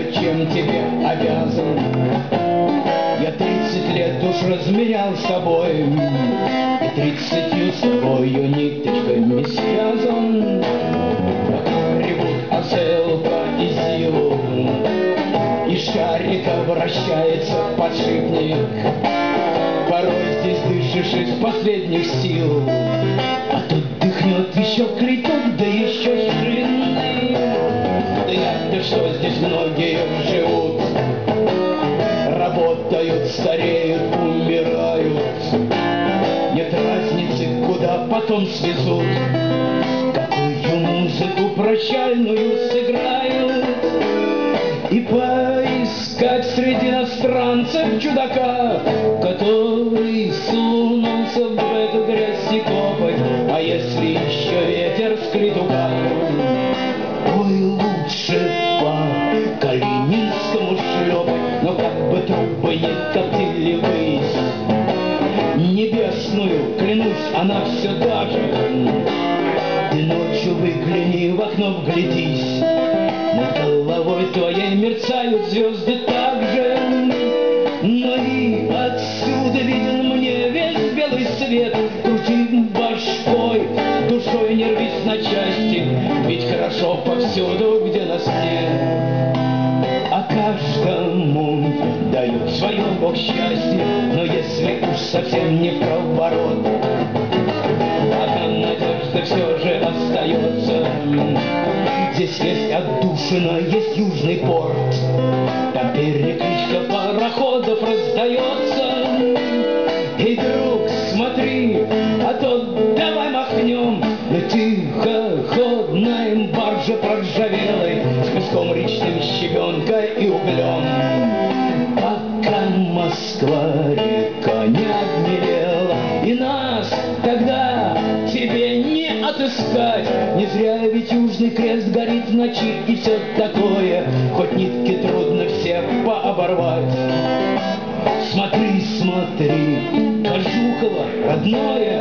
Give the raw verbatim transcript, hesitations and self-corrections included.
кое-чем тебе обязан. Я тридцать лет уж разменял с тобой, и тридцатью с тобою ниточками связан. Пока ревут Оселка и Зилу, и шарика вращается подшипник, порой здесь дышишь из последних сил, а тут дыхнет еще криток, да еще шинный. Да я-то что, здесь многие живут, работают, стареют, умирают. Нет разницы, куда потом свезут, какую музыку прощальную сыграют. И поискать среди иностранцев чудака, который сунулся в эту грязь и копоть. А если еще ветер с критука, ой, лучше по Калининскому шлепать. Но как бы трубы не коптили высь небесную, клянусь, она все та же. Ты ночью выгляни в окно, вглядись, над головой твоей мерцают звезды так же. Но и отсюда виден мне весь белый свет. Крути башкой, душой не рвись на части, ведь хорошо повсюду, где нас нет. А каждому дает свое Бог счастье, но если уж совсем не в проворот, одна надежда все же остается. Здесь есть отдушина, есть южный порт, там перекличка пароходов раздается. И, друг, смотри, а то давай махнем на тихоходной барже проржавелой, с песком речным, щебенкой и углем. Пока Москва-река не обмелела, и нас тогда тебе не отыскать. Не зря ведь Южный Крест горит в ночи и все такое, хоть нитки трудно все пооборвать. Смотри, смотри, Кожухово родное,